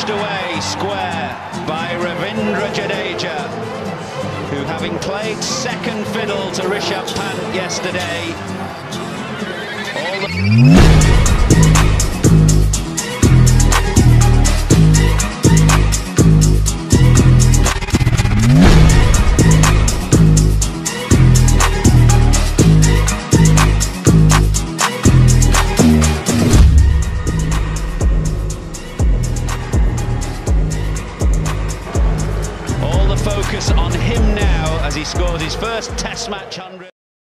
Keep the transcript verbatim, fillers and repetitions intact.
poked away square by Ravindra Jadeja, who, having played second fiddle to Rishabh Pant yesterday, all the focus on him now as he scores his first Test match hundred.